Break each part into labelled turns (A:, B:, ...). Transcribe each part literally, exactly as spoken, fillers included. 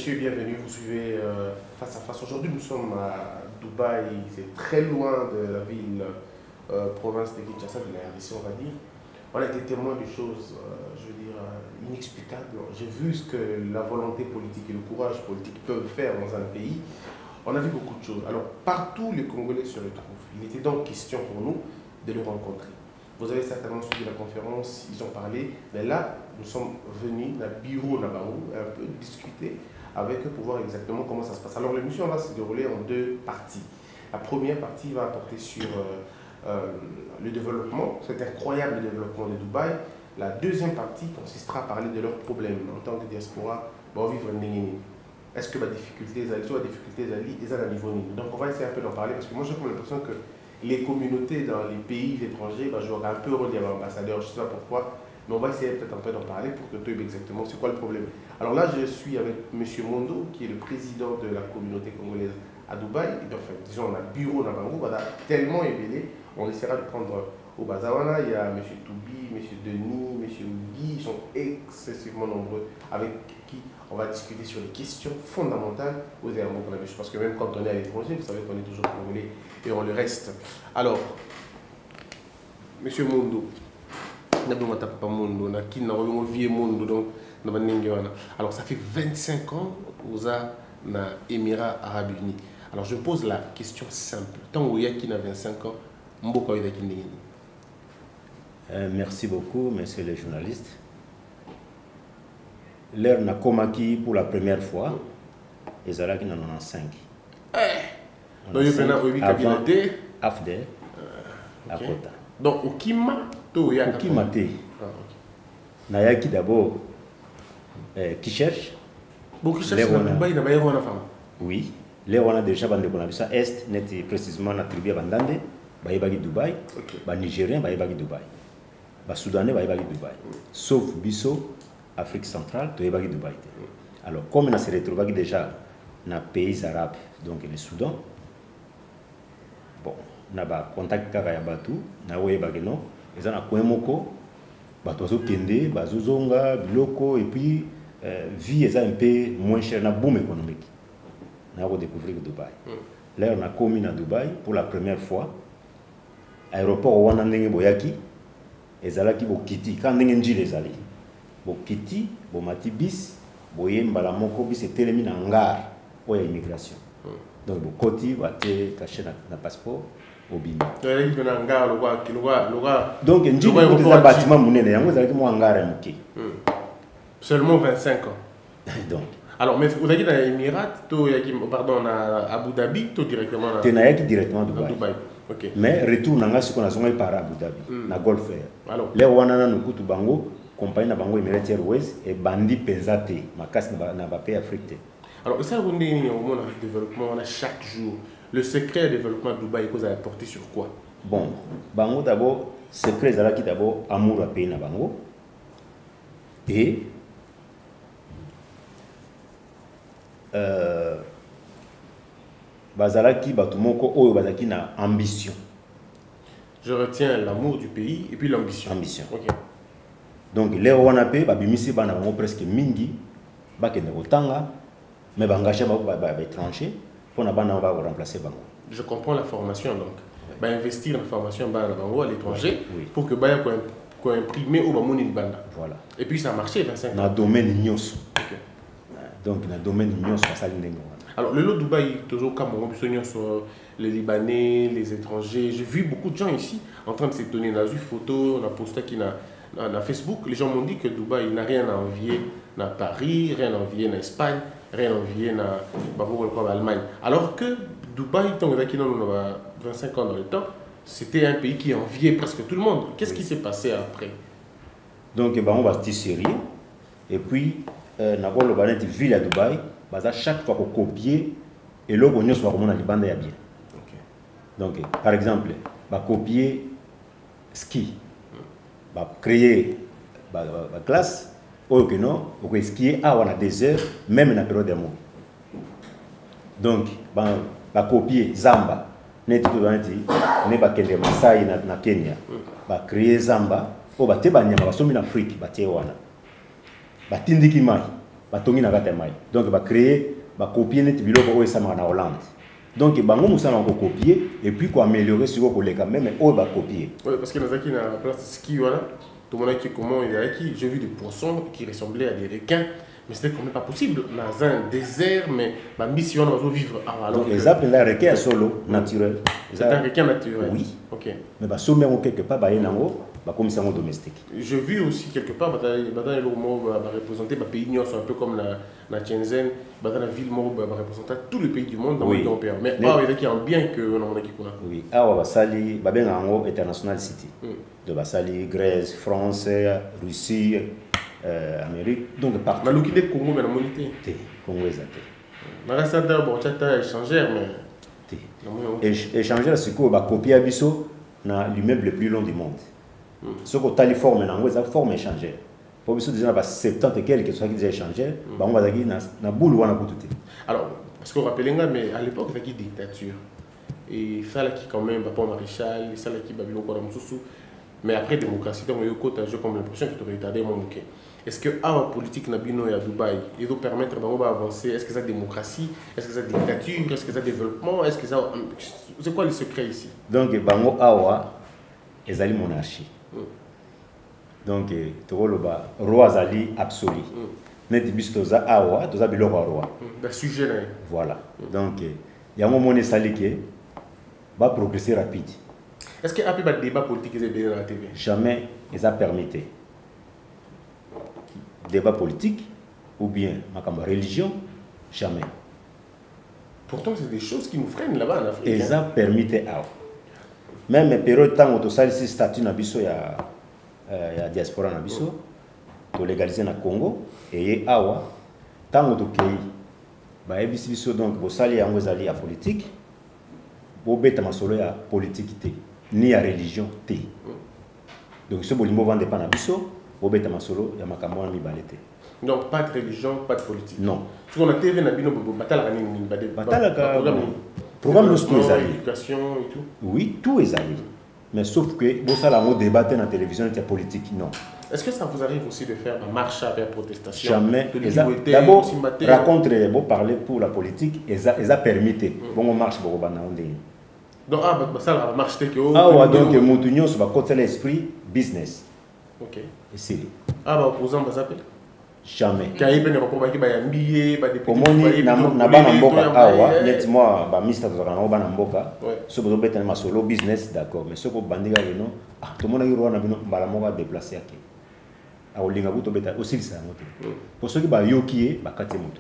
A: messieurs, bienvenue. Vous suivez euh, Face à Face. Aujourd'hui, nous sommes à Dubaï. C'est très loin de la ville, euh, province de Kinshasa, de la R D C, on va dire. On a été témoin de choses, euh, je veux dire, euh, inexplicables. J'ai vu ce que la volonté politique et le courage politique peuvent faire dans un pays. On a vu beaucoup de choses. Alors, partout, les Congolais se retrouvent. Il était donc question pour nous de les rencontrer. Vous avez certainement suivi la conférence, ils ont parlé, mais là, nous sommes venus à Bureau Nabarou, un peu discuter avec eux pour voir exactement comment ça se passe. Alors, l'émission va se dérouler en deux parties. La première partie va porter sur euh, euh, le développement, cet incroyable développement de Dubaï. La deuxième partie consistera à parler de leurs problèmes en tant que diaspora, bon, vivre en Nénéné. Est-ce que la difficulté, soit la difficulté, ils ont un niveau niveau. Donc, on va essayer un peu d'en parler parce que moi, j'ai l'impression que les communautés dans les pays étrangers bah, jouent un peu le rôle d'ambassadeur, je ne sais pas pourquoi, mais on va essayer peut-être un peu d'en parler pour que tu aies exactement c'est quoi le problème. Alors là, je suis avec M. Mondo, qui est le président de la communauté congolaise à Dubaï. Et bien, enfin, disons, on a un bureau dans Bangou, voilà, tellement évelé, on essaiera de prendre au Bazawana. Il y a M. Toubi, M. Denis, M. Guy, ils sont excessivement nombreux, avec qui on va discuter sur les questions fondamentales aux Hermons qu'on avait. Parce que même quand on est à l'étranger, vous savez qu'on est toujours congolais et on le reste. Alors, Monsieur Mondo, alors ça fait vingt-cinq ans que vous êtes dans les Émirats Arabes Unis. Alors je pose la question simple. Tant que vous êtes vingt-cinq ans, vous êtes
B: euh, Merci beaucoup, monsieur le journaliste. L'heure n'a comaki pour la première fois, et Zara qui en a cinq.
A: Eh! Donc, il y a un
B: avant Afder, à Kota.
A: Donc, au Kima,
B: au Kima, Nayaki d'abord, qui cherche.
A: Bon, qui cherche, il y a une femme.
B: Oui, là on a déjà bandé qu'on a vu ça. Est, net précisément la tribu à Bandande, Baïbagi Dubaï, Ba Nigérien, Baïbagi Dubaï, Ba Soudanais, Baïbagi Dubaï. Sauf Bissau, Afrique centrale, Baïbagi Dubaï. Alors, comme on a se retrouvé déjà dans les pays arabes, donc le Soudan, bon, on a contact avec Batu, on a oué bageno, ils ont un moko, Batu kende, bazuzonga, biloko, et puis vie est un peu moins chère, on a boom économique. On a découvert Dubaï. Là, on a commis à Dubaï pour la première fois. Aéroport où on a ndenge boyaki, ezalaki bo kiti, quand ndenge njile ezali. Bo kiti, bo mati bis, boye mbala moko bis etelemi na hangar pour l'immigration. Donc bo koti bate caché na passeport au bimi. Donc njile ko des bâtiments munene yango ezalaki mo hangar ya muke.
A: Seulement vingt-cinq ans.
B: Donc
A: alors, mais vous avez dit dans les Émirats, pardon, à Abu Dhabi, tout directement à
B: directement à Dubaï.
A: Dubaï. Okay.
B: Mais retour dans ce qu'on a par Abu Dhabi,
A: mm.
B: na Golf Air.
A: Alors,
B: les Wanana nous coûtent bango, compagnie na bango Emirates Airways et bandi penzate, ma casse na ba pays africain.
A: Alors, ça on est au monde de développement, on a chaque jour. Le secret du développement de Dubaï, vous avez porté sur quoi?
B: Bon, bango d'abord, secret zalaki d'abord amour à pays na bango et Euh, bazalaki batumoko oyo bazaki na ambition.
A: Je retiens l'amour du pays et puis l'ambition.
B: Ambition.
A: Okay.
B: Donc les wana pe babimisi bana bango presque mingi bakende kotanga mais bangacha ba ba étranger pour na bana ba remplacer bango.
A: Je comprends la formation donc. Ba investir dans la formation bana bango à l'étranger
B: oui.
A: Pour que baya ko imprimer au bamoni banda.
B: Voilà.
A: Et puis ça a marché vingt-cinq ans.
B: Dans le domaine nyos.
A: Okay.
B: Donc, dans le domaine de l'Union, ça
A: alors, le lot de Dubaï, toujours comme les Libanais, les étrangers. J'ai vu beaucoup de gens ici en train de s'étonner. On a vu une photo, on a posté qui na Facebook. Les gens m'ont dit que Dubaï n'a rien à envier à Paris, rien à envier à Espagne, rien à envier à Allemagne. Alors que Dubaï, tant qu'il y a vingt-cinq ans dans le temps, c'était un pays qui enviait presque tout le monde. Qu'est-ce oui. qui s'est passé après?
B: Donc, on va se sérieux. Et puis, Euh, na le banet ville à Dubaï, baza chaque fois qu'on copie et là on y soit vraiment dans les bandes ya bien.
A: Okay.
B: Donc par exemple, ba copier ski, ba créer ba, ba, ba classe ou que non, ou que skier à on a des heures même na période d'amour. Donc ba ba copier Zamba, net tout baneti, ne ba kende Masai na, na Kenya. Ba créer Zamba, ou ba te ba nyama ba somi na Afrique, ba te wana. Batindiki mai batongi na kata mai donc ba créer ba copier net biloko oyo sama na Hollande donc bango musala ko copier et puis ko améliorer sur ko leka même oyo ba copier
A: oui parce que dansaki na place ski voilà tout le monde qui comment il y a qui j'ai vu des poissons qui ressemblaient à des requins mais c'était quand même pas possible dans un désert mais ma mission on va vivre alors
B: les appels là requin solo naturel
A: c'est un requin naturel
B: oui
A: OK
B: mais ba sommer quelque part ba yenango ba comme ça domestique
A: j'ai vu aussi quelque part dans les mots va représenter ba pays un peu comme la la Shenzhen dans la ville mort va représenter tous les pays du monde dans le monde européen mais ah il y a qui en bien que on a qui quoi
B: oui ah ba sali ba ben en international city de ba sali Grèce France Russie Euh, Amérique donc partout.
A: Mais le Congo mais la monité.
B: Té Congo exact.
A: Mais là ça bon ça échangeur mais
B: té. Échangeur c'est quoi ba copier abisso na l'immeuble le plus long du monde. Ce que tali forme na ngo ça forme échangeur. Pour biso déjà ba soixante et quelques soit qui déjà échangeur, ba on va dire na na boule wana kututé.
A: Alors parce qu'on rappelle mais à l'époque il y a une dictature. Et ça là qui quand même pas maréchal, ça là qui Babylone quoi mususu. Mais après démocratie donc yo côté j'ai comme l'impression que tu retardé mon bouquet. Est-ce que la politique nabino à Dubaï, il doit permettre d'avancer? Est-ce que c'est démocratie? Est-ce que c'est dictature? Est-ce que c'est développement? Est-ce que ça c'est quoi le secret ici?
B: Donc bango awa ezali monarchie. Mm. Donc tokoloba roi azali absolu. Mm. Net bistoza awa toza biloko roi.
A: Le sujet là.
B: Voilà. Mm. Donc yango moni salike va progresser rapide.
A: Est-ce qu'il y a un débat politique dans la T V?
B: Jamais ils a permis. Débat politique ou bien ma religion, jamais.
A: Pourtant, c'est des choses qui nous freinent là-bas en Afrique.
B: Ils ont permis. Même les périodes temps où tu as ce statut nabiso ya ya diaspora nabiso, to légaliser na Congo et awa tant où tu pays ba ebisi biso donc bo sali yango ezali ya politique, bo beta masolo ya politique té ni ya religion té. Donc ce bolimbo vende pas nabiso Robert Masolo, il y a makambo na mibale te.
A: Donc pas de religion, pas de politique.
B: Non.
A: Ce qu'on a T V na bino batala ni ni bade.
B: Batala ka programme de tout ezali.
A: Éducation et tout.
B: Oui, tout ezali. Mais sauf que bon ça la mot débat dans la télévision était politique, non.
A: Est-ce que ça vous arrive aussi de faire une marche avec protestation?
B: Jamais. D'abord raconte bon parler pour la politique et ça et ça permis. Bon on marche pour bana on dit.
A: Donc ah bah ça la marche te que
B: ah ouais donc mutunyo sur ba côté l'esprit business.
A: OK.
B: Et c'est
A: ah bah opposant bah ça peut
B: jamais.
A: Kai ben ko ba ki ba yambiye ba
B: député. Omoni na na bana mboka awa net moi ba ministre to kana bana mboka. So bozo beta na solo business d'accord mais ce ko bandiga no ah to mona yiro na bino bala mo ba déplacer ake. A olinga buto beta aussi ça moto. Pour ceux qui ba yokie ba kate moto.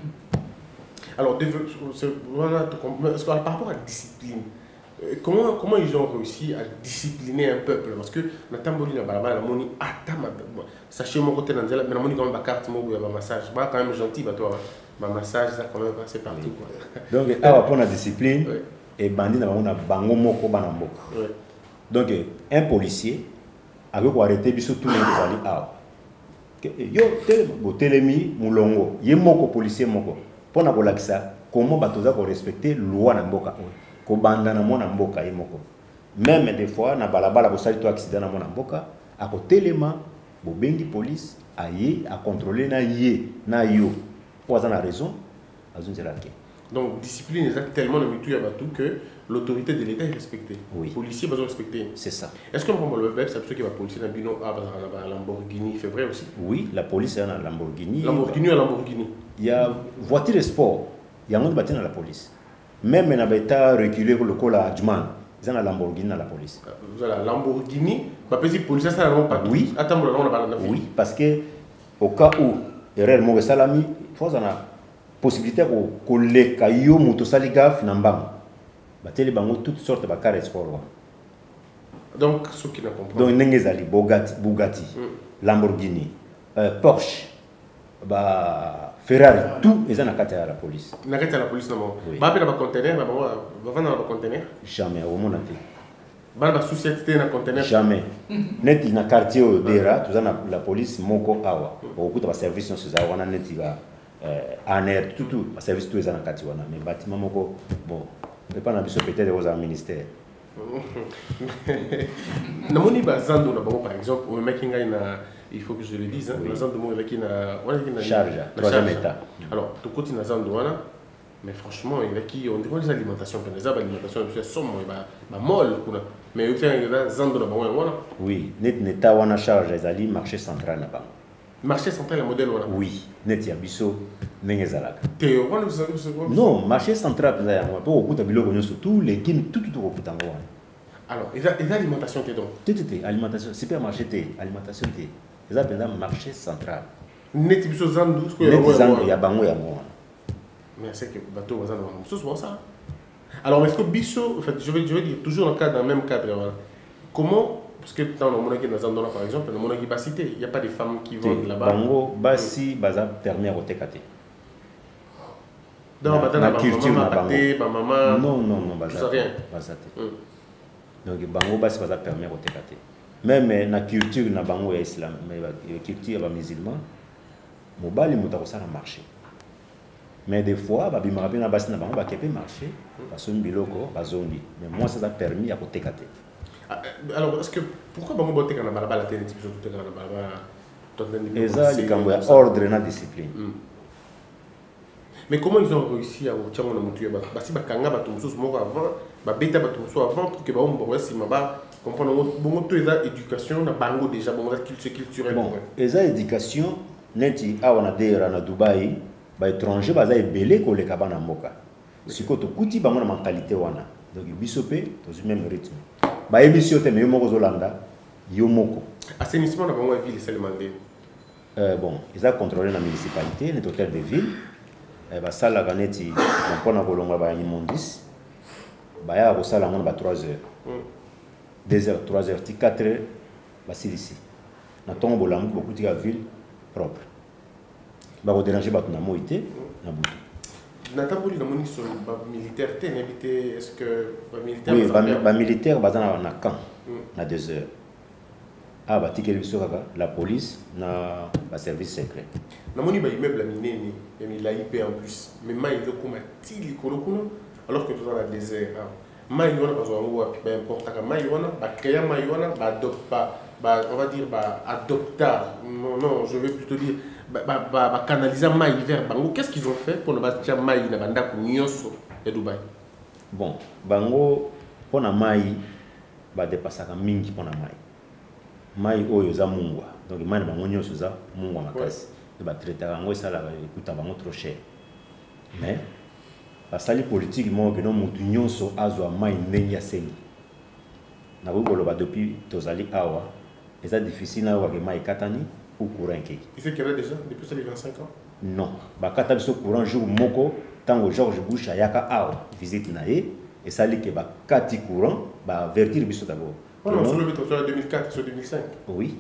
A: Alors voilà est-ce que par rapport à la discipline Comment, comment ils ont réussi à discipliner un peuple? Parce que la tamboli na balabala la moni atama sachez mon côté dans la mais la moni quand même ba carte mo ba massage ba quand même gentil ba toi ba massage ça quand même passer partout quoi.
B: Donc ah pour la discipline et bandi na bango na bango moko bana mboka. Donc un policier avait ko arrêter biso tout le monde ali ah. Yo telemo telemi mulongo ye moko policier moko pona ko lakisa comment batoza ko respecter loi na mboka. Ko banda na mona mboka ye moko même des fois na balabala ko sali to accident na mona mboka ako telema bo bengi police aye a contrôler na ye na yo pour ça na raison azunzela ke
A: donc discipline exact tellement de mutu ya batu que l'autorité de l'état est respectée.
B: Oui.
A: Policier besoin respecter.
B: C'est ça.
A: Est-ce que on peut le web c'est plutôt qui va policier na bino ah ba Lamborghini c'est vrai aussi?
B: Oui, la police est en Lamborghini.
A: Lamborghini à Lamborghini.
B: Il y a voiture de sport, il y a un autre bâtiment à la police. Même on a été reculé pour le col à Adjman, ils ont la Lamborghini à la police.
A: Vous avez la Lamborghini, pas petit policier ça n'a pas.
B: Oui.
A: Attends, on a pas.
B: Oui, parce que au cas où erreur mo salami, il faut ça na possibilité ko ko le kayo moto saliga finambam. Ba tele bango toutes sortes de car sport.
A: Donc ceux qui ne comprennent.
B: Donc nengezali Bugatti, Bugatti, mm. Lamborghini, euh, Porsche, bah Ferrari, tout ils ont la carte à la police.
A: La carte à la police non. Ba pe na ba conteneur, ba ba vendre na ba conteneur.
B: Jamais au monde entier.
A: Ba ba société na conteneur.
B: Jamais. Net na quartier au dera, tout ça la police moko awa. Beaucoup de services sont sur wana net va euh en air tout tout, service tout ils ont la carte wana mais bâtiment moko bon, mais pas na biso peut-être aux ministère.
A: Namoni bazando na bango par exemple au making na il faut que je le dise, hein,
B: oui.
A: Nazan de moi avec une
B: charge, troisième état.
A: Alors, tout côté Nazan de Wana, mais franchement, il y a qui on dirait les alimentations, les alimentations, c'est somme, bah molle, mais il y a des Nazan de Wana.
B: Oui, net neta wana charge ezali marché central na bango.
A: Marché central le modèle wana.
B: Oui, net ya biso ndenge ezalaka.
A: Te wana vous savez
B: non, marché central peza ya moi, po okuta biloko nyonso tout les légumes tout tout okuta ngo wana.
A: Alors, il y a l'alimentation qui est donc.
B: Tout était alimentation, supermarché té, alimentation té. Ils appellent ça marché central.
A: Net biso zandu
B: ce que il y a bango ya moi.
A: Mais c'est que bateau va zandu. C'est souvent ça. Alors, est-ce que biso, en fait, je vais je vais dire toujours dans le cadre dans le même cadre voilà. Comment parce que dans le monde qui est dans par exemple, dans le monde qui va citer, il n'y a pas de femmes qui vendent là-bas.
B: Bango basi baza permis à otekate.
A: Non, bah dans culture na bango.
B: Non non non baza.
A: rien.
B: Baza té. Donc bango basi baza permis à otekate. Même na culture na bango ya islam, mais culture ba musulman, mobali mutako ça na marché. Mais des fois, ba bimara na basi na bango ba kepe marché, ba son biloko ba zondi. Mais moi ça a permis à otekate.
A: Alors, est-ce que pourquoi bango botte kana balaba la télé type tout kana balaba
B: et ça les kambo ya ordre na discipline.
A: Mais comment ils ont réussi à obtenir mon mutué ba si ba kanga ba tumso moko avant ba beta ba tumso avant pour que ba on bosse si maba comprendre bongo to eza éducation na bango déjà bongo culture culturelle
B: bon eza éducation neti awa na dera na Dubaï ba étranger ba za ebele ko le kabana mboka sikoto kuti bango na mentalité wana donc bisope dans le même rythme ba émission te mais moko zolanda yo moko
A: assainissement na bango ville seulement
B: euh bon ils a contrôlé la municipalité net hôtel de ville eh ba sala kaneti mpona kolonga ba imondis ba ya ko sala ngona ba trois heures deux heures trois heures quatre heures ba silisi na tongo bolamu beaucoup de ville propre ba ko déranger ba na moité na butu
A: Natamboli na moni sur ba militaire te n'habité est-ce que ba militaire
B: oui ba, ba militaire bazana na camp na deux heures ah ba tikeli biso kaka la police na ba service secret
A: na moni ba immeuble la minene ya mi la I P en plus mais mai de kuma tili kolokuna alors que tout dans la désert mai yona bazo ngo wa peu importe ka mai yona ba créer mai yona ba adopte pas ba on va dire ba adopta non non je vais plutôt dire ba ba ba canaliser mai vers bango qu'est-ce qu'ils ont fait pour ne pas tia mai na banda ku nyoso de Dubaï
B: bon bango pona mai ba dépasser ka mingi pona mai mai oyo za mungwa donc mai na bango nyoso za mungwa makasi de ba traiter bango ça la écoute bango trop cher mais la salle politique mo que non mutu nyonso azwa mai ndenge ya sengi na bolo ba depuis tozali awa eza difficile na wa ke mai katani ou courant keki
A: il fait qu'il y a déjà depuis ça les vingt-cinq ans
B: non ba kata biso courant jour moko tango George Bush ayaka awa visite na ye et ça li ke ba kati courant ba vertir biso d'abord
A: oh non sur le sur deux mille quatre sur deux mille cinq
B: oui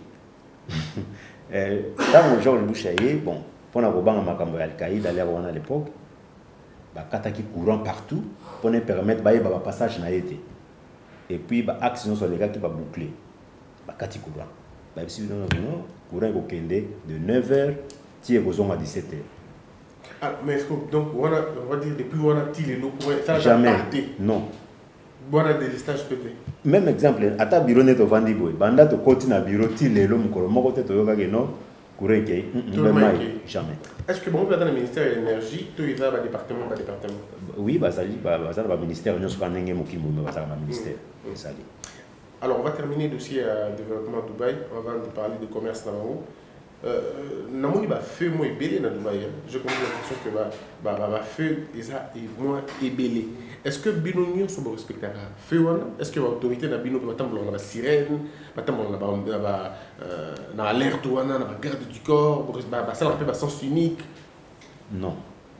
B: euh tango George Bush ayé bon pona ko banga makambo ya Al-Qaïda à wana à l'époque ba kataki courant partout pour ne permettre ba ba passage na été et puis ba action sur les gars qui ba boucler ba kati courant ba bisi non non courant ko kende de neuf heures ti à dix-sept heures.
A: Ah mais est-ce que donc on va on va dire depuis on a tiré le courant ça
B: jamais non
A: bon a des stages pété
B: même exemple ata bureau net to vandi boy banda to koti na bureau ti lelo mukolo moko te to yoka ke non courant ke jamais.
A: Est-ce que bon, dans le ministère de l'énergie, tout est dans le département, le département?
B: Oui, bah ça dit, bah ça le ministère, nous sommes n'engagés au Kimbo, mais ça le ministère. Ça dit.
A: Alors on va terminer le dossier euh, développement Dubaï. On va parler de commerce dans le haut. Namoni ba feu moi belé dans Dubaï. Je comprends l'impression que ba ba ba feu déjà et moi est belé. Est-ce que binonio sont respectés feu wana? Est-ce que l'autorité na bino ba tambo na sirène, ba tambo na ba ba na alerte wana na garde du corps, ba ba ça l'appelle ba sens unique?
B: Non.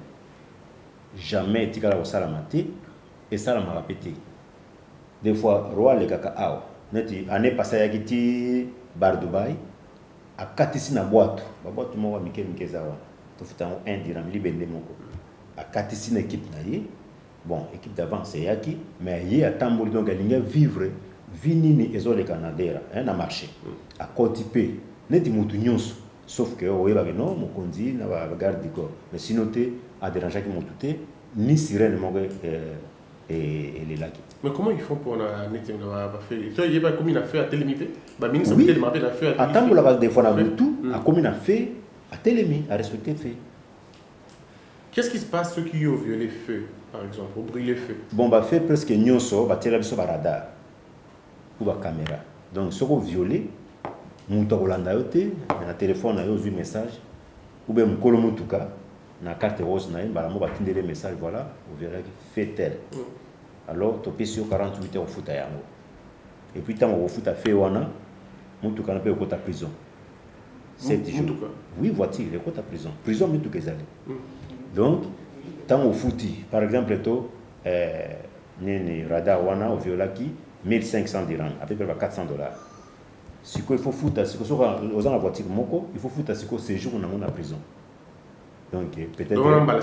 B: Jamais tikala ko sala maté et ça la m'a répété. Des fois roi le kaka awa. Neti année passée ya kiti bar Dubaï. A katisi na boîte ba boîte mo wa mike mike zawa to futango un dirham libende moko a katisi na équipe na ye bon équipe d'avant c'est yaki mais ye atamboli donc alinga vivre vinini ezole canadera hein na marché a cotiper neti mutu nyonso sauf que o yeba que non mo konzi na ba garde du corps mais sinon te a déranger ki mutu te ni sirène mo euh et, et les lacs.
A: Mais comment ils font pour la net faire? Il y a comme il a fait à Télémité. Le ministre de la a fait à
B: Télémité. Attends, des fois, tout, à comme il a fait à Télémité, à respecter fait.
A: Qu'est-ce qui se passe ceux qui ont violé le feu, par exemple, au brûler le feu?
B: Bon, bah fait presque nyonso, bah télé sur radar ou la caméra. Donc, ceux qui ont violé, mon Holanda yote, na téléphone na yo vu message, ou bien mon kolomo tuka, na carte rose na bah mo batinde les messages voilà, vous verrez que fait tel. Alors, tu peux sur quarante-huit heures au foot à yango. Et puis tant au foot à fait wana, mon tuka na peut au côté prison. sept jours. Oui, voiture, le côté prison. Prison mais tout que zali. Donc, tant au foot, par exemple, to euh nene radar wana au violaki mille cinq cents dirhams, à peu près quatre cents dollars. Si il faut foutre à ce que aux gens la voiture moko, il faut foutre à ce que séjour dans la prison. Donc peut-être.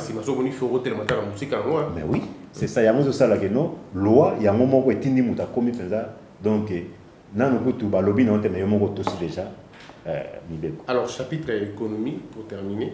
B: Mais oui, c'est ça. Il y a un ça là que non. Loi, il y a un moment où il y a commis ça. Donc nan nous tout balobi non mais mon aussi déjà.
A: Alors chapitre économie pour terminer.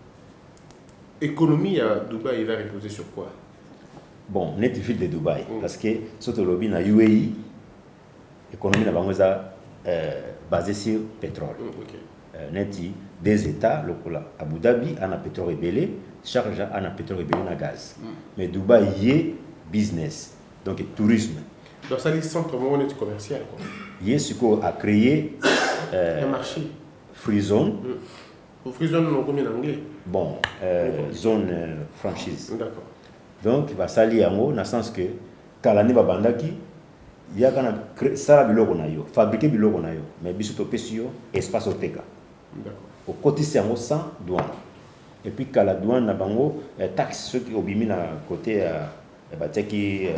A: Économie à Dubaï, il va reposer sur quoi?
B: Bon, net ville de Dubaï parce que surtout lobby na U A E, économie na bangoza basé sur pétrole.
A: Okay.
B: Euh, neti des États, le Abu Dhabi a un pétrole rebellé, Sharjah a un pétrole rebellé na gaz. Mm. Mais Dubaï y est business, donc tourisme.
A: Donc ça, c'est centre commercial.
B: Y est ce qu'on a créé
A: euh, un marché.
B: Free zone.
A: Mm. Free zone, on combien en anglais?
B: Bon, euh, zone euh, franchise.
A: D'accord.
B: Donc, il va s'allier en haut, dans le sens que Kalani Babandaki, il y a ça biloko na yo, fabriquer biloko na yo, mais biso to pesio espace oteka.
A: D'accord.
B: Au côté c'est en sans douane. Et puis quand la douane na bango taxe ceux qui obimi na côté euh bateki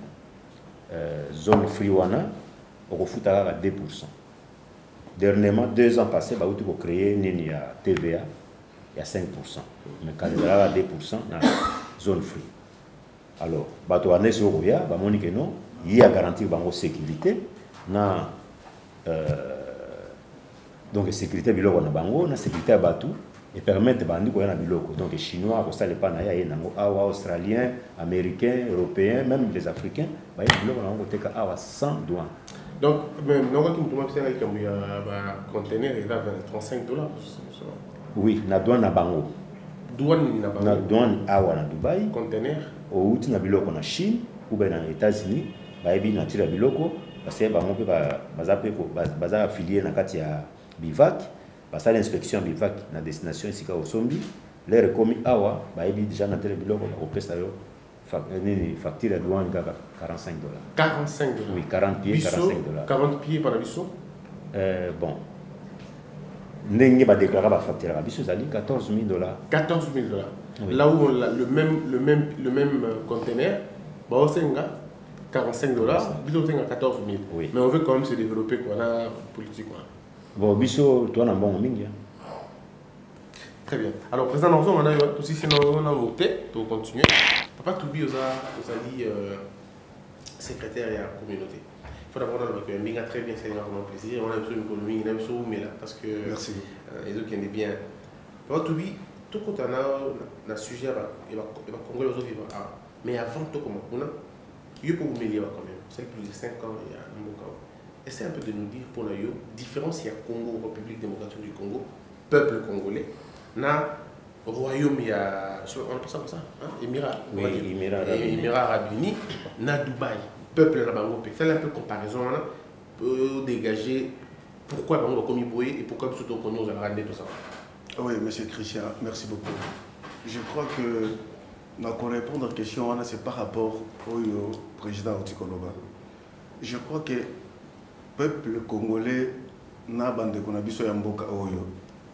B: euh zone free wana au futa à deux pour cent. Dernièrement deux ans passés ba outi ko créer nini ya T V A il y a cinq pour cent. Mais quand il y a deux pour cent na zone free. Alors bato ane so roya ba monique non il y a garanti bango sécurité na euh, donc sécurité biloko na bango na sécurité à batou et permettre bandi ko na biloko donc chinois ko ça les pas na ya nango awa australien américain européen même les africains ba biloko na ngo teka awa sans douane.
A: Donc même non qui me c'est avec un conteneur il va trente-cinq dollars.
B: Oui na douane na bango
A: douane na bango
B: na douane awa na Dubaï
A: conteneur
B: au outil na biloko na Chine ou bien aux États-Unis bayebi na tira biloko parce que bango pe baza pe ko baza affilié na kati ya bivac parce que l'inspection bivac na destination ici ka Osombi les commis awa bayebi déjà na tira biloko au pesa yo facture de douane quarante-cinq dollars.
A: quarante-cinq dollars.
B: Oui, quarante pieds, quarante-cinq dollars.
A: quarante pieds par la biso.
B: Euh bon. N'engue ba déclarer ba facture la biso zali quatorze mille dollars.
A: quatorze mille dollars. Oui. Là où on a le même le même le même conteneur, bah on quarante-cinq dollars, biso tenga quatorze mille.
B: Oui.
A: Mais on veut quand même se développer quoi la politique quoi.
B: Bon biso toi na bon mingi.
A: Très bien. Alors président Norzo on a eu aussi sinon on a monté pour continuer. Papa Toubi aux a dit secrétaire et à la communauté. Il faut d'abord que Mbinga très bien, c'est énormément plaisir. On a besoin de l'économie, on a besoin de là parce que
C: merci.
A: Les autres qui aiment bien. Papa Toubi, tout quand on a un sujet, il va congrer aux autres. Mais avant tout, comment on a eu pour vous mêler quand même. C'est plus de cinq ans, il y a un bon cas. Essayez un peu de nous dire pour nous, différence il y a Congo, République démocratique du Congo, peuple congolais, na royaume il y a, on appelle ça comme ça, hein? Émirat,
B: oui, Émirat Arabes Unis,
A: Émirat Arabes Unis, na Dubaï, peuple là Bango, c'est un peu comparaison là pour dégager pourquoi Bango a commis Boé et pourquoi surtout qu'on nous a rendu tout ça.
C: Oui, monsieur Christian, merci beaucoup. Je crois que pour répondre à la question, c'est par rapport au président Otikoloba. Je crois que le peuple congolais n'a pas de connaissance de mboka oyo.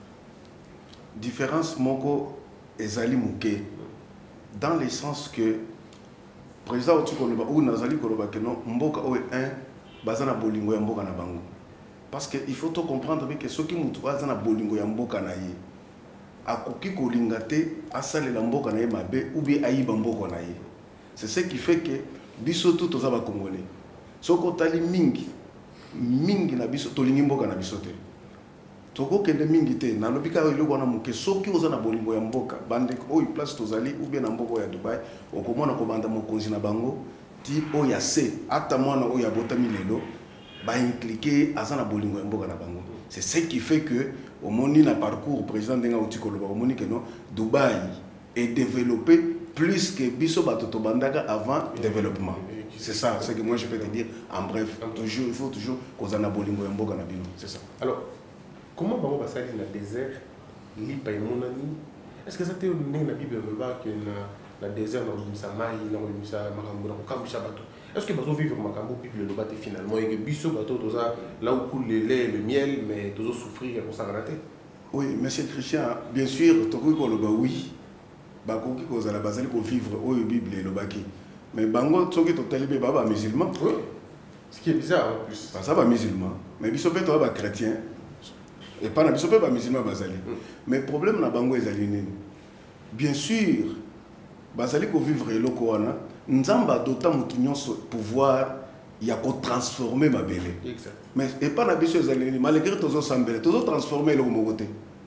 C: Différence moko ezali muke dans le sens que le président Otikoloba ou Nazali Koloba que non mboka oyo un bazana bolingo ya mboka na bango. Parce que il faut tout comprendre que ceux qui mutu bazana bolingo ya mboka na ye akoki kolinga te asalela mboka na ye mabe ou bien ayiba mboka na ye. C'est ce qui fait que biso tout toza ba congolais. Soko tali mingi mingi na biso tolingi mboka na biso te. Toko kende mingi te na lobika oyo loko na muke soki oza na bolingo ya mboka bande oyo place tozali ou bien na mboka ya Dubaï okomona ko banda mokonzi na bango ti oya se ata mwana oya botami lelo ba impliqué azana bolingo ya mboka na bango. C'est ce qui fait que au moni na parcours président denga utikoloba au moni que non Dubaï est développé plus que biso batoto bandaka avant développement. C'est ça, c'est que moi je peux te dire en bref. Toujours, il faut toujours qu'on a bolingo ya mboka na bino. C'est ça.
A: Alors, comment bango basali na désert lipa monani? Est-ce que ça te donné na Bible que na na désert na limisa mai na limisa makambo na kokambisa bato? Est-ce que bazo vivre makambo Bible le baté finalement et que biso bato toza là où coule le lait le miel mais tozo souffrir pour ça rater?
C: Oui, monsieur Christian, bien sûr, toko ko loba oui. Bakoki ko za la bazali ko vivre au Bible le baki. Mais bango tsoki to talibé baba musulman.
A: Oui. Ce qui est bizarre en plus.
C: Parce que ba musulman, mais biso pe to ba chrétien. Et pas na biso pe ba musulman bazali. Mais problème na bango ezali nini? Bien sûr, bazali ko vivre eloko wana, nzamba dota mutu nyonso pouvoir ya ko transformer ma belle.
A: Exact.
C: Mais et pas na biso ezali nini, malgré tozo sambele, tozo transformer eloko mokote.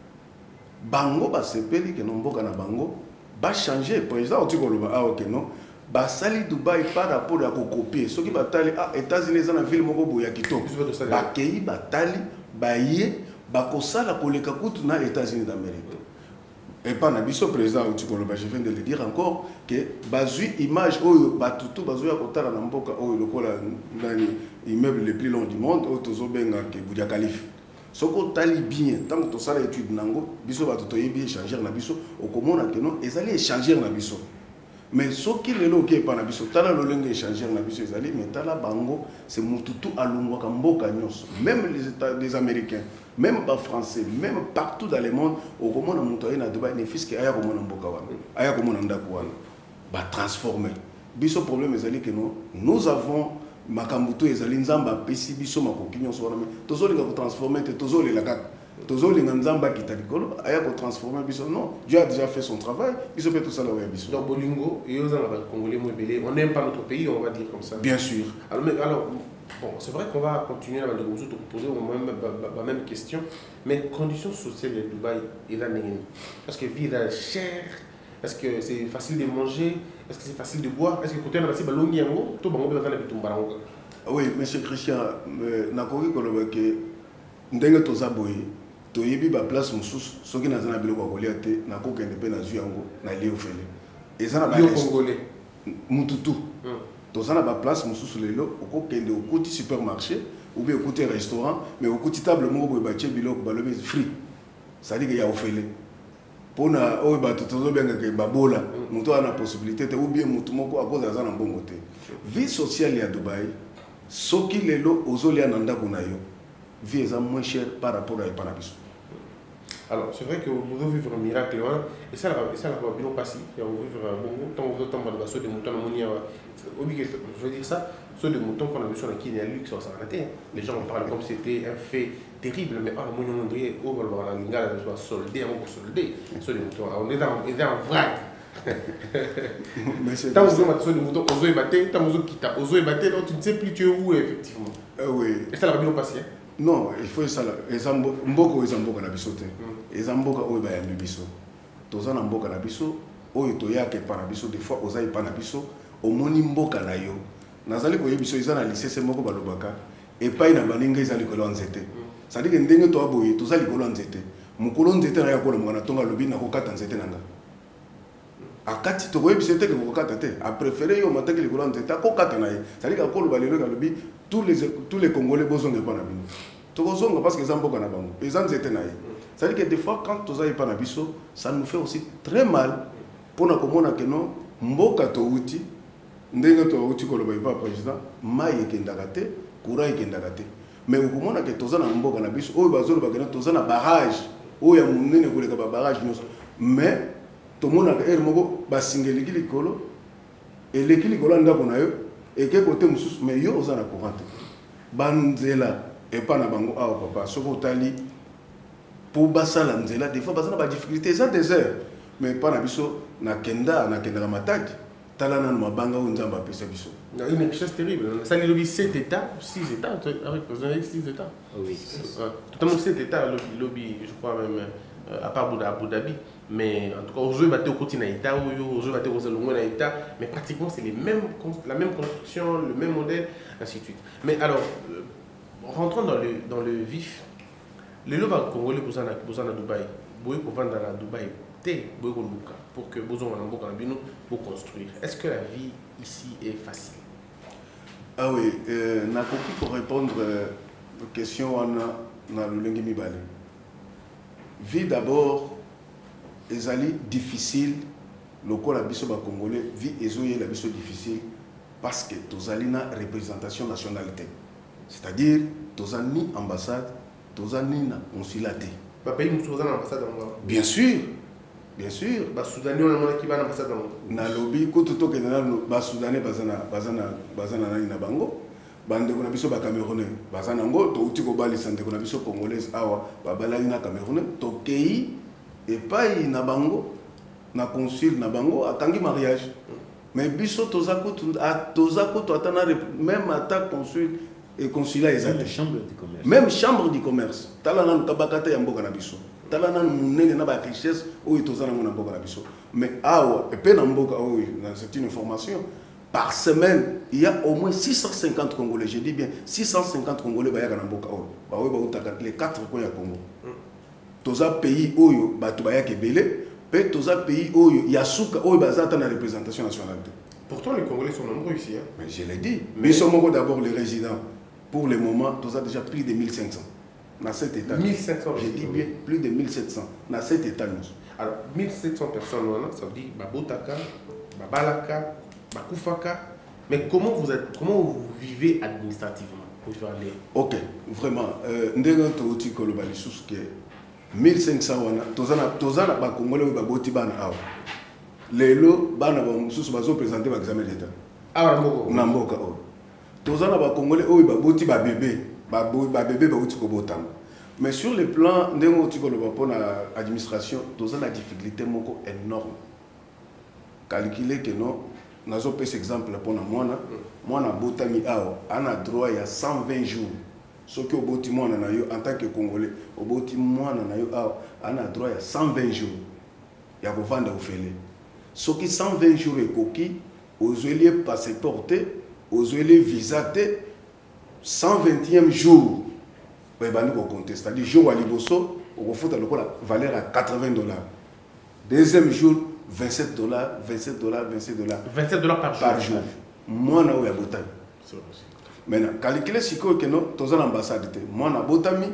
C: Bango ba sepeli ke no mboka na bango ba changer président otiko loba ah OK non. Ba sali Dubaï par rapport à copier ce qui batali ah États-Unis dans la ville moko boya kitoko ba kei batali ba yé ba kosala koleka kutu na États-Unis d'Amérique et pas na biso président utikoloba je viens de le dire encore que bazui image oyo batutu bazo ya kotala na mboka oyo lokola nani immeuble le plus long du monde oyo tozo benga ke Burj Khalifa soko tali bien tant que to sala étude nango biso batuto yebi échanger na biso okomona que non ezali échanger na biso. Mais ce qui est là, qui est pas na biso, tala lolenge échanger na biso ezali, mais tala bango, c'est mututu alungwa kamboka nyos. Même les États, les Américains, même pas Français, même partout dans le monde, au comment on monte na Dubaï, ne fils que aya comment on mboka wana, aya comment on ndako wana, ba transformer. Biso problème ezali que nous, nous avons makambuto ezali nzamba pesi biso makoki nyos wana, mais tozo linga ko transformer, tozo le la kaka. Tozo linga nzamba kitabikolo aya ko transformer biso non Dieu a déjà fait son travail biso peut tout ça là ouais biso
A: donc bolingo et aux Congolais moins belé on n'aime pas notre pays on va dire comme ça
C: bien sûr
A: alors mais alors bon c'est vrai qu'on va continuer à de vous poser au même la même question mais conditions sociales de Dubaï et là est-ce que vie est chère est-ce que c'est facile de manger est-ce que c'est facile de boire est-ce que côté na basi balongi yango to bango bezana bitumbarango
C: oui monsieur Christian nakoki koloba ke ndenge toza boye toyebi ba place mususu soki nazana biloko kolia te nakokende pe na zu yango na lio fele ezana ba
A: congolais
C: mututu tozana ba place mususu lelo okokende okuti supermarché ou bien okuti restaurant mais okuti table moko boye batie biloko balobi free ça dit que ya ofele pona oyo bato tozobenga ke babola mutu ana possibilité te ou bien mutu moko akoza azana mbongo te vie sociale ya Dubaï soki lelo ozolia na ndako na yo vie est moins chère par rapport à Epanabiso.
A: Alors, c'est vrai que vous devez vivre un miracle, hein? Et ça, ça va bien passer. Vous vivre un bon temps, vous temps de basso de moutons, je veux dire ça, ceux de moutons qu'on a vu sur la Kenya, luxe, ça a arrêté. Les gens en parlent comme si c'était un fait terrible, mais ah, mon nom est oh, on va la lingala, je dois solder, on va solder. Ceux de moutons, on est dans un vrac. Tant que vous avez des moutons, vous avez battu, tant que vous avez battu, tu ne sais plus tu es où, effectivement.
C: Oui.
A: Et ça va bien passer.
C: Non, il faut ça. Ezambo, mboko ezamboka na biso te. Ezamboka oyo ba yambi biso. Toza na mboka na biso, oyo toyaka pa na biso des fois oza pa na biso, omoni mboka na yo. Nazali ko yebiso eza na lycée moko balobaka, epai na baninga ezali ko lanzete. Ça dit que ndenge to aboye, toza likolo nzete. Mukolo nzete na yakola mwana tonga lobi na kokata nzete nanga. Akati to yebiso te ko kokata te, a préféré yo mataki likolo nzete akokata na ye. Ça dit que akolo balelo ka lobi tous les tous les Congolais besoin de pas na bino. Tozonga parce que zamboka na bango. Les gens étaient naïfs. Ça veut dire que des fois quand toza pas na biso, ça nous fait aussi très mal pour na komona que non mboka to uti ndenge to uti ko loba pas président, mai ekendaka te, courant ekendaka te. Mais okomona que toza na mboka na biso, oyo bazolo ba kena toza na barrage, oyo ya munene ko leka ba barrage nyos. Mais to mona ka er moko ba singeli likolo et l'équilibre likolo ndako na yo et que côté mususu mais yo oza na courant banzela et pas na bango ah papa soko tali pour basala nzela des fois basana ba difficulté ça des heures mais pas na biso na kenda na kenda matadi tala na mabanga o nzamba pesa biso
A: il y a une richesse terrible ça les lobby sept états six états avec six états
B: oui
A: totalement sept états lobby je crois même à part Abu Dhabi mais en tout cas, aujourd'hui, il va au côté Naïta, aujourd'hui, il va au côté Naïta, mais pratiquement, c'est les mêmes, la même construction, le même modèle, ainsi de suite. Mais alors, euh, rentrons dans le, dans le vif. Les lots congolais pour ça à Dubaï, pour vendre à Dubaï, pour que vous ayez pour construire. Est-ce que la vie ici est facile?
C: Ah oui, euh, n'a compris pour répondre euh, aux questions on a dans le langue mibale. Vie d'abord, ezali difficile. Le corps la biso ba congolais, vie ezoye la biso difficile parce que tozali na représentation nationalité. C'est-à-dire tozani ambassade, tozani na consulat.
A: Ba pays nous sommes ambassade en
C: Bien sûr. Bien sûr.
A: Ba Soudanais on a qui va ambassade en
C: na lobby ko to ke na ba Soudanais bazana bazana bazana na na bango. Bande ko na biso ba Camerounais. Bazana ngo to uti ko bali sante ko na biso congolaise awa ba balani na Camerounais to kei et pas na bango na consul na bango akangi mariage. Mais biso tozako tozako to atana même attaque consul et consulat exact.
B: Chambre du commerce.
C: Même chambre du commerce. Talana tabakata ya mboka na biso. Talana munene na ba richesse o itozana mona mboka na biso. Mais awa et pe na mboka o c'est une information. Par semaine, il y a au moins six cent cinquante Congolais. Je dis bien six cent cinquante Congolais ba ya na mboka o. Ba we ba utaka les quatre coins ya Congo. Toza pays oyo ba to ba ya kebele, pe toza pays oyo ya suka oyo bazata na représentation nationale.
A: Pourtant les Congolais sont nombreux ici hein.
C: Mais je l'ai dit. Mais ils sont d'abord les résidents. Pour le moment, tu as déjà plus de mille cinq cents. Dans cet état.
A: mille cinq cents.
C: J'ai dit bien plus de mille sept cents. Dans cet état.
A: Alors, mille sept cents personnes, ça veut dire Babotaka, Babalaka, Bakufaka. Mais comment vous, êtes, comment vous vivez administrativement pour aller?
C: Ok, vraiment. Ndenge touti kolobali suske mille cinq cents wana tozana tozana ba Congolais ba boti bana awa. Lelo bana ba mususu bazo présenter ba examen d'état.
A: Ah moko.
C: Na mboka o. Tozana ba Congolais oyo ba boti ba bébé, ba ba bébé ba uti ko botama. Mais sur le plan ndenge oti koloba pona administration, tozana difficulté moko énorme. Calculer que non nazo pesa exemple pona mwana, mwana botami awa ana droit ya cent vingt jours. Soki oboti mwana na yo en tant que Congolais, oboti mwana na yo awa ana droit ya cent vingt jours. Ya kovanda ofele. Soki cent vingt jours ekoki, ozoelie passeport te, ozoelie visa te, cent vingtième jour, c'est-à-dire jour à Liboso, on faut la valeur à quatre-vingts dollars. Deuxième jour, vingt-sept dollars, vingt-sept dollars, vingt-sept dollars.
A: vingt-sept dollars par,
C: par jour. Moi, na oya botami. Maintenant, calculer si que non, tous en ambassade. Moi, na botami,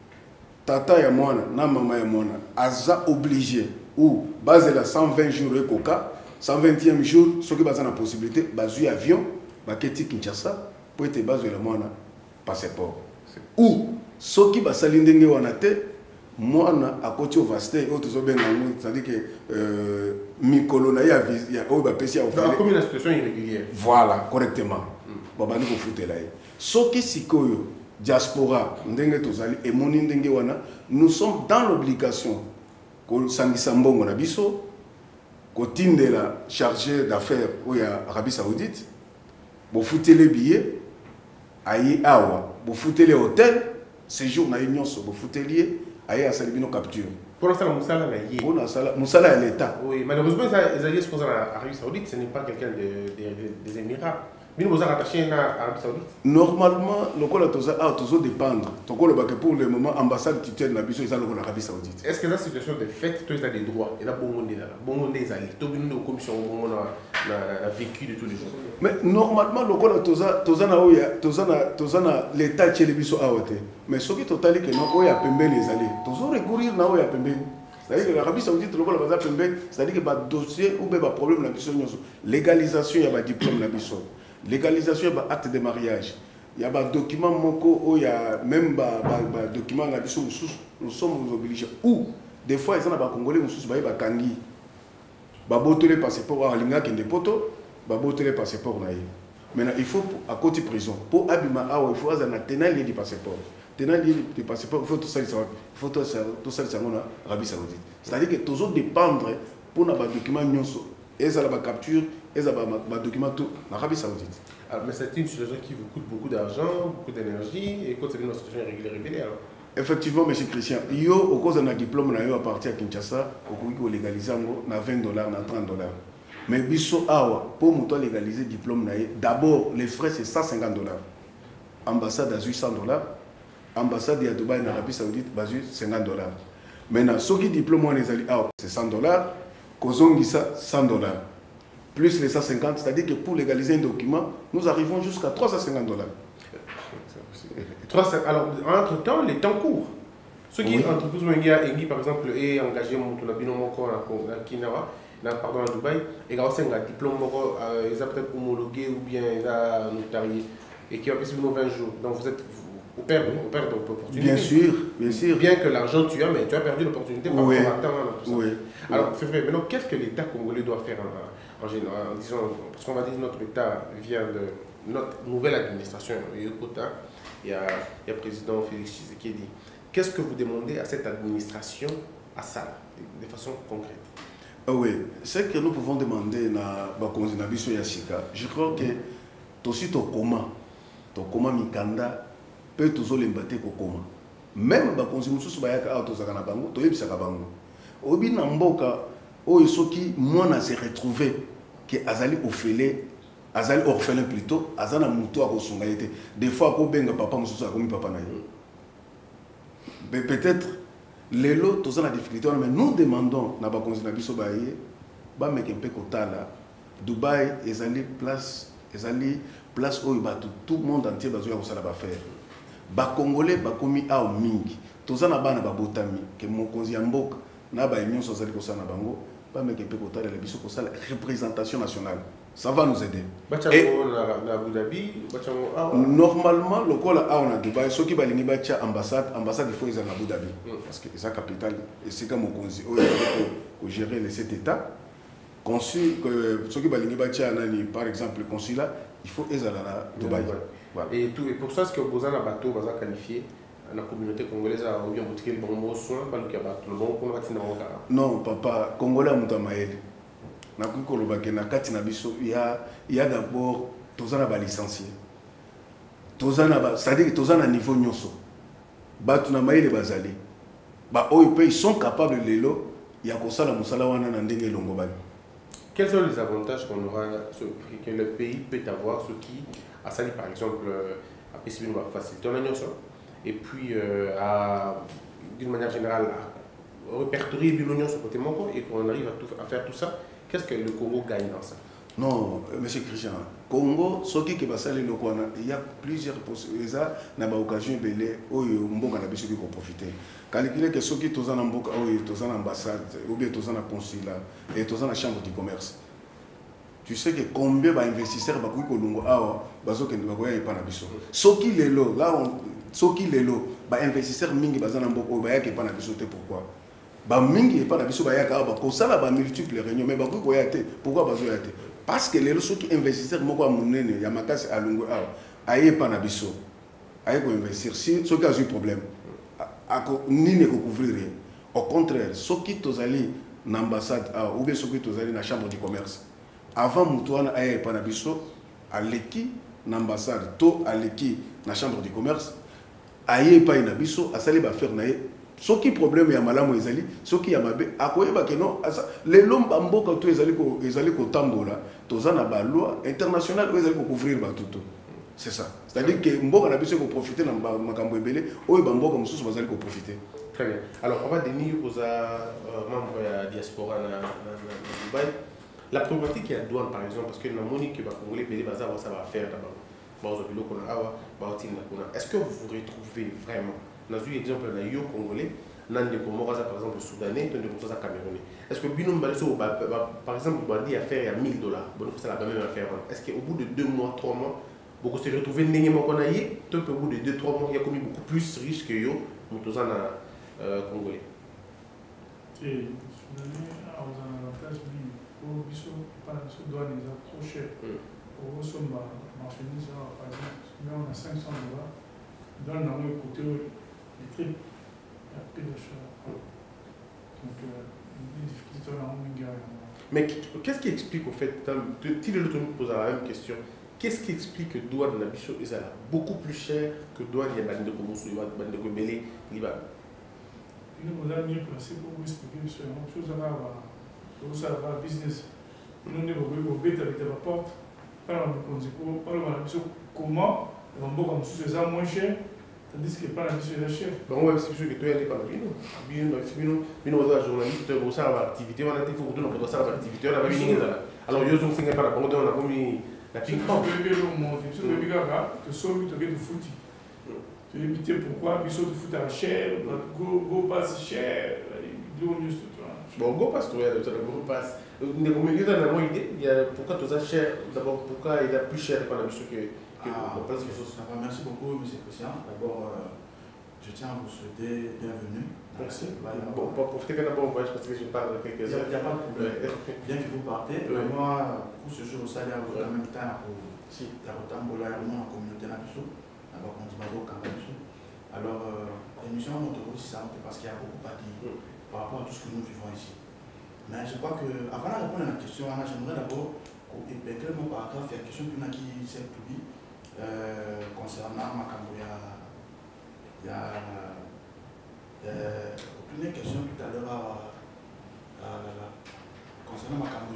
C: tata ya moi, na maman ya moi, aza obligé ou basé la cent vingt jours et coca, cent vingtième jour, ce qui base la possibilité, basé avion, baketi Kinshasa, pour être basé le moi passeport. Ou ce qui va s'aligner wana te, moi à côté au vaste, c'est-à-dire que Mikolo na ya ya o ba pesi a
A: offert. Comme une situation irrégulière.
C: Voilà, correctement. Baba ni ko futé là. Ce qui sikoyo diaspora ndenge tozali et moni ndenge wana, nous sommes dans l'obligation ko sangisa mbongo na biso ko tindela chargé d'affaires au ya Arabie Saoudite, bo futé les billets ayi awa, bo futé les hôtels, séjour na union so bo futé lié ayi a salibino capture.
A: Pour l'instant, Moussala n'a yé.
C: Pour l'instant, Moussala est l'État.
A: Oui, malheureusement, les alliés supposés à l'Arabie Saoudite, ce n'est pas quelqu'un de, de, des Émirats. Mais nous sommes rattachés à l'Arabie Saoudite.
C: Normalement, le col a toujours dépendre. Pour le moment, l'ambassade titulaire de l'Arabie Saoudite.
A: Est-ce que dans cette situation de fait, tu as des droits? Et là, bon monde est là. Bon monde est allé. Tu as une commission, bon monde a vécu de tous les jours.
C: Mais normalement, le col a l'État qui est le biso à côté. Mais ce qui est total, c'est que nous avons les alliés. Toujours recourir à l'Arabie Saoudite. C'est-à-dire que l'Arabie Saoudite, c'est-à-dire que le dossier ou le problème, légalisation, il y a un diplôme. Légalisation, il y a un acte de mariage. Il y a un document, il y a même un document, nous sommes obligés. Ou, des fois, il y a des Congolais qui sont obligés à Kangi. Ils ont les passeports, ils ont des potos, ils ont les passeports. Maintenant, il faut, à côté de prison, pour Abima, il faut avoir un tenant du passeport. Tenant du passeport, il faut tout ça, il faut tout ça, en Arabie Saoudite. C'est-à-dire que toujours dépendre pour avoir des documents, et ça la capture, et ça va document tout en Arabie Saoudite.
A: Alors, mais c'est une situation qui vous coûte beaucoup d'argent, beaucoup d'énergie, et quand c'est une situation irrégulière, alors
C: Effectivement, M. Christian, yo, au cause d'un diplôme, à partir à Kinshasa, au cours de légaliser na vingt dollars, na trente dollars. Mais biso awa, pour moi légaliser le diplôme, d'abord, les frais c'est cent cinquante dollars. Ambassade à huit cents dollars. Ambassade de Dubaï en Arabie Saoudite, c'est cinquante dollars. Maintenant, ce qui diplôme, c'est cent dollars. Kozongi ça, cent dollars. Plus les cent cinquante, c'est-à-dire que pour légaliser un document, nous arrivons jusqu'à trois cent cinquante dollars.
A: Alors, entre-temps, les temps courent. Ceux qui, oui. Entreprises, par exemple, est engagé dans le Kinawa, pardon, à Dubaï, et quand on a un diplôme, ils ont peut-être homologué ou bien notarié, et qui a passé vingt jours. Donc, vous êtes. Vous perdez, vous perdez l'opportunité.
C: Bien sûr, bien sûr.
A: Bien que l'argent tu as, mais tu as perdu l'opportunité par
C: oui.
A: rapport à temps. Tout ça.
C: Oui.
A: Alors, c'est vrai. Maintenant, qu'est-ce que l'État congolais doit faire en, en général en disant, parce qu'on va dire que notre État vient de notre nouvelle administration. Il y a il y a le président Félix Tshisekedi. Qu'est-ce que vous demandez à cette administration, à ça, de, de façon concrète?
C: Ah oui, ce que nous pouvons demander à la Yashika, je crois que tout ce comment, tout comment Mikanda peut toujours l'embater comment. Même si on a se retrouvé que Azali Ophelé, Azali orphelin plutôt, Azana Mouto a resongaïté. Des fois, quand on papa, on papa mais peut-être, les lots, tous en difficulté, mais nous demandons, na ba konzina biso baye, ba meke mpe kotala, Dubaï, ezali place, ezali place où tout le monde entier bazoya kosala ba faire. Ba Congolais ba komi a mingi, tous en abana ba botami, que mon konzi mboka, na ba union sozali kosala bango, ba meke mpe kotala la biso kosala représentation nationale. Ça va nous aider.
A: Et
C: normalement, le col a on a Dubaï, ceux qui balingi bacha ambassade, ambassade il faut ils en Abu Dhabi parce que c'est la capitale et c'est comme au gérer les sept états. Consul que ceux qui balingi bacha nani par exemple le consulat, il faut ils en à Dubaï.
A: Voilà. Et tout et pour ça ce que vous avez un bateau vous avez qualifié la communauté congolaise a bien boutiqué le bon soin pas le bateau le bon qu'on va tenir en cas.
C: Non, papa, Congolais mutamael. Il y a, il y a d'abord tous les licenciés. C'est-à-dire que tous les niveaux nyonso. Ils sont capables de le
A: Quels sont les avantages qu'on aura, que le pays peut avoir, ce qui a sali par exemple à P C B va faciliter et puis d'une manière générale à répertorier l'union sur côté Moko et qu'on arrive à, tout, à faire tout ça. Qu'est-ce que le Congo gagne dans ça?
C: Non, M. Christian, Congo, ce qui est passé, il y a plusieurs possibilités. Il y a des occasions où on peut profiter. Calculer que ceux qui sont en ambassade, ou bien sont en consulat, et sont en chambre du commerce. Tu sais que combien d'investisseurs sont en Congo, ceux qui sont ceux qui sont là, ceux qui sont là, investisseurs sont en pourquoi? Ba mingi et pas na biso ba yaka ba ko sala ba multiples réunions mais ba ko ko yate pourquoi ba zo yate parce que les ceux qui investissent moko munene ya makasi alungu a aye pas na biso aye ko investir si ceux qui ont eu problème ako ni ne ko couvrir au contraire ceux qui tozali na ambassade ou bien ceux qui tozali na chambre du commerce avant mutuana aye pas na biso aleki na ambassade to aleki na chambre du commerce aye pas na biso asali ba faire na ce qui problème ya malamu ezali ce qui ya mabe akoyeba que non les lomba mboka to ezali ko ezali ko tambola tozana ba loi internationale o ezali ko couvrir ba tout c'est ça c'est à dire que mboka na biso ko profiter na makambo ebele o ba mboka mususu bazali ko profiter.
A: Très bien. Alors on va devenir aux membres de la diaspora na Dubaï la problématique qui est la douane par exemple parce que na moni que ba congolais belé bazar ça va faire d'abord ba zo biloko na awa ba otina kuna est-ce que vous vous retrouvez vraiment on a vu l'exemple de yo congolais, nan de Comoraza par exemple soudanais, de Comoraza camerounais. Est-ce que Binom Balesso, par exemple, vous dit affaire à mille dollars, bon c'est la même affaire. Est-ce qu'au bout de deux mois, trois mois, beaucoup se retrouver négativement qu'on a eu, au bout de deux, trois mois, il y a commis beaucoup plus riche que yo, Moutozan congolais.
D: Et soudanais, à un avantage, au biso, par exemple, douane est trop cher. Au somme, marchandise, par exemple, là on a cinq cents dollars, douane n'a pas coûté. Il y a peu de choses. Donc, les difficultés dans le monde.
A: Mais qu'est-ce qui explique au fait, si l'autre nous pose la même question, Qu'est-ce qui explique que douane na biso est beaucoup plus cher que douane ya bande de Komosu, bande de Gobelé, Liban?
D: Nous avons mieux placé pour vous expliquer sur une chose à la business. Nous devons bête avec la porte. Alors, comment on va comme si c'est moins cher, tandis que pas la mission est cher.
A: Bon, ouais, c'est sûr que tu es allé par le bino. Bino, bino, bino, bino, journaliste, on a une activité, on a des photos, on a une activité, on a une alors, ils ont fait par la banque, on a commis la ping-pong.
D: Tu peux le monter, tu peux le gars, tu sauves, tu peux le foot. Tu peux éviter pourquoi, ils sont de foot à cher, go pass cher, ils ont mieux structuré.
A: Bon, go pass, tu vois, go pass. Il y a une idée, il y a pourquoi tout ça cher, d'abord pourquoi il est plus cher que la mission que
E: le pass. Merci beaucoup, M. Christian. D'abord, je tiens à vous souhaiter bienvenue.
A: Merci. Bon, pour profiter d'abord, parce que je parle de quelques heures.
E: Il n'y a pas de problème. Bien que vous partez, mais moi, pour ce jour, ça y a en même temps pour la Rotambola, la communauté Nabiso, d'abord on dit Mado Kambabiso. Alors, l'émission montre aussi ça, parce qu'il y a beaucoup à dire par rapport à tout ce que nous vivons ici. Mais je crois que, avant de répondre à la question, j'aimerais d'abord épingler mon paragraphe, il y a une question qui s'est publiée concernant Makambo. Il y a une question tout à l'heure concernant Makambo.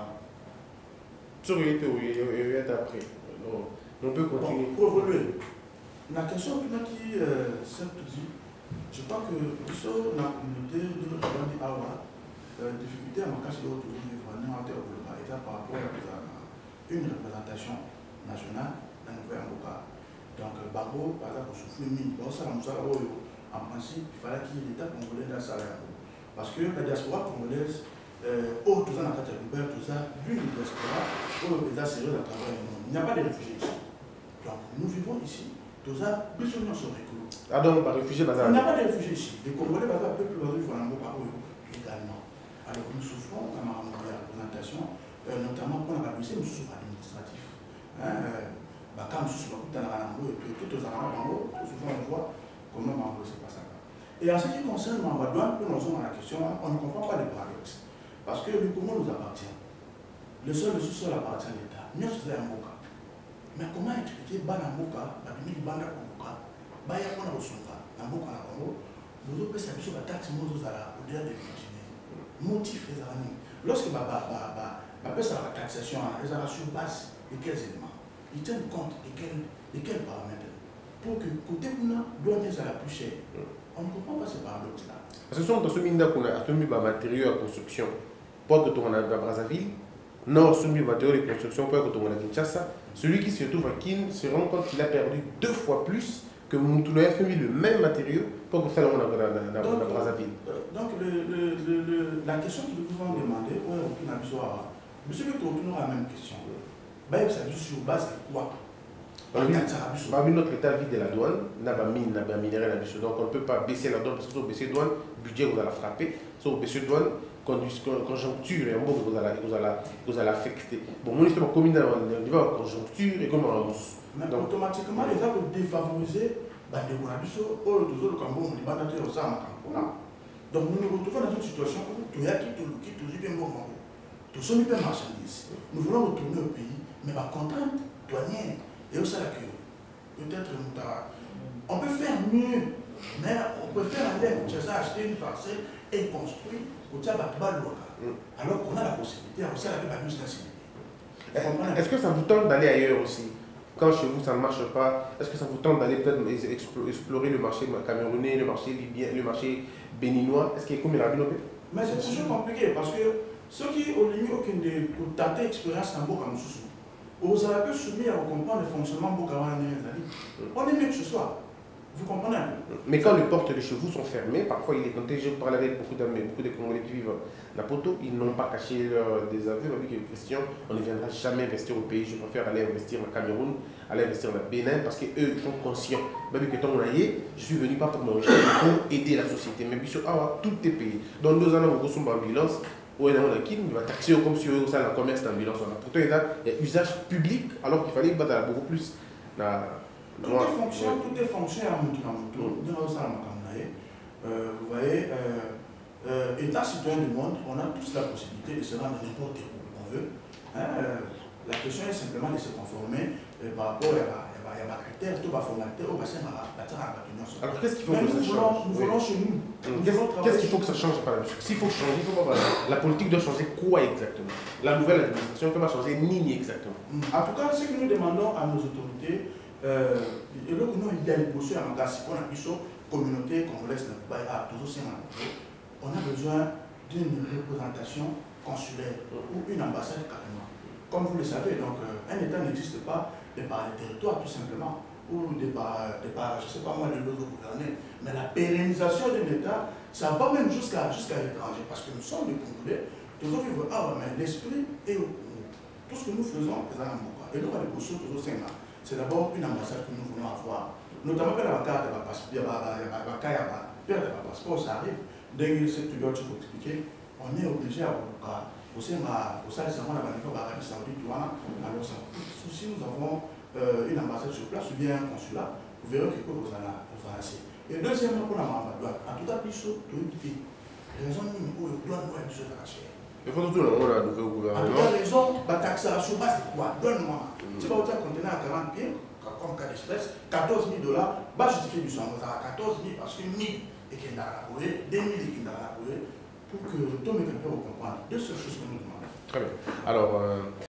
A: Sur le oui, après. On peut continuer.
E: Pour évoluer, la question qui s'est publiée, je crois que sur la communauté de notre bande Awa, difficulté à ma casse de l'autre vraiment par rapport à une représentation nationale dans le Nouvelle-Amboka. Donc, Babo, par exemple, pour souffler mine, en principe, il fallait qu'il y ait l'État congolais dans sa parce que la diaspora congolaise, oh, tout ça, tout ça, l'une des diaspora, oh, les sérieux à travers le monde. Il n'y a pas de réfugiés ici. Donc, nous vivons ici, tout ça, plus ou moins sur les clous.
A: Ah, donc, par réfugiés, il
E: n'y a pas de réfugiés ici. Les Congolais, par exemple, peuple oiseau, il faut l'Amboka également. Alors, nous souffrons, dans ma représentation, notamment pour la police, nous souffrons administratif. Quand nous souffrons dans la Rambo, et puis tout aux Arabes, souvent on voit comment Rambo c'est pas ça. Et en ce qui concerne ma douane, pour nous sommes à la question, on ne comprend pas le paradoxe. Parce que le Congo nous appartient. Le sol de sous-sol appartient à l'État. Nous sommes à Mboka. Mais comment expliquer Banamboka, Babini Banda Kongoka, Baya Kona Osunga, Namboka na Congo, vous avez sa biche à taxe au-delà des Virginiens. Motif les amis. Lorsque la taxation est sur base de quels éléments, ils tiennent compte de quels, de quels paramètres pour que côté Kuna doit être à la plus chère. On ne comprend pas ce paradoxe-là.
A: Parce que si on a soumis des matériaux à construction, pour que tu aies à Brazzaville, non soumis des matériaux de construction pour que tu aies à Kinshasa, celui qui se trouve à Kin se rend compte qu'il a perdu deux fois plus que Moutoulou a fait le même matériau pour que ça soit à Brazzaville.
E: Donc, le, le, le, le, la question que nous vous demander, oui, on a besoin. Monsieur le tourneur a la même question. Ça veut dire sur base de quoi?
A: Notre état vide de la douane, n'a pas mine, n'a pas minerai, donc on ne peut pas baisser la douane parce que si on baisse la douane, le budget vous allez frapper. Si on baisse la douane, conjoncture et en bon, vous allez vous allez affecter. Bon, moi, je suis commis dans le niveau de conjoncture et comme on avance.
E: Mais automatiquement, les gens vont défavoriser les Bonabiso, ou les autres Cambon, les bandateurs, ça, donc nous nous retrouvons dans une situation où tout y a qui tout le qui tout y bien bon. Tout ce n'est pas marchandise. Nous voulons retourner au pays, mais par contrainte douanière. Et au salaire, peut-être on peut faire mieux, mais on peut faire aller à acheter une parcelle et construire au alors qu'on a la possibilité, on sait la plus sensibilité.
A: Est-ce que ça vous tente d'aller ailleurs aussi? Quand chez vous ça ne marche pas, est-ce que ça vous tente d'aller peut-être explorer le marché camerounais, le marché libyen, le marché béninois? Est-ce qu'il y a comme la ville?
E: Mais c'est toujours compliqué parce que ceux qui ont limité aucune des tenter expérience dans beaucoup comme sous vous avez pu soumis à comprendre le fonctionnement de Bokawa. On est mieux que ce soit. Vous comprenez?
A: Mais quand les portes de chez vous sont fermées, parfois il est compté, je parle avec beaucoup d'amis, beaucoup de Congolais qui vivent à Poto, ils n'ont pas caché leur désaveu avec une question, on ne viendra jamais investir au pays, je préfère aller investir au Cameroun, aller investir au Bénin, parce qu'eux ils sont conscients. Même que tant je suis venu pas pour me rechercher, pour aider la société, mais bien sûr, ah, tout est payé. Dans deux ans, on va en ambulance, ou on va taxer comme si on a le commerce d'ambulance. Pourtant, il y a usage public, alors qu'il fallait battre beaucoup plus.
E: Tout est fonction, tout est fonction à Moutoulamoto. Vous voyez, euh, étant citoyen du monde, on a tous la possibilité de se rendre n'importe où on veut. Hein, La question est simplement de se conformer euh, par rapport à des critères, tout va formater, on va se battre.
A: Alors qu'est-ce qu'il faut que ça change?
E: Nous voulons chez nous.
A: Qu'est-ce qu'il faut que ça change par la suite? S'il faut changer, il faut voir la politique doit changer quoi exactement? La nouvelle administration ne peut pas changer ni exactement.
E: En tout cas, ce que nous demandons à nos autorités, euh, et là nous il y a des postes en cas si on a plus communauté congolaise à toujours on a besoin d'une représentation consulaire ou une ambassade carrément. Comme vous le savez, donc un État n'existe pas de par les territoires tout simplement, ou de par, de par je ne sais pas moi, de l'autre gouvernement. Mais la pérennisation d'un État, ça va même jusqu'à jusqu'à l'étranger, parce que nous sommes des Congolais, toujours vivre, ah mais l'esprit est au Congo. Tout ce que nous faisons, et nous, les postes, toujours c'est d'abord une ambassade que nous voulons avoir. Notamment quand la carte, il y a un passeport, ça arrive. Dès que cette période, je peux expliquer, on est obligé à aussi au sein de l'Arabie Saoudite, alors si nous avons euh, une ambassade sur place ou bien un consulat, vous verrez que vous en avez. Et deuxièmement, pour la douane, en tout cas, plus de l'unité. Raison où le douane doit être arraché.
A: Il faut tout le monde a nouveau gouvernement.
E: En tout cas, raison, la taxation base, c'est quoi? Donne-moi. Si vous avez un conteneur à quarante pieds, comme cas d'espèce, quatorze mille dollars, va justifier du sang. Vous avez quatorze mille parce que mille et qu'il n'a pas la deux mille et qu'il n'a pas la pour que tout le monde puisse comprendre. Deux seules choses que nous demandons.
A: Très bien. Alors, euh...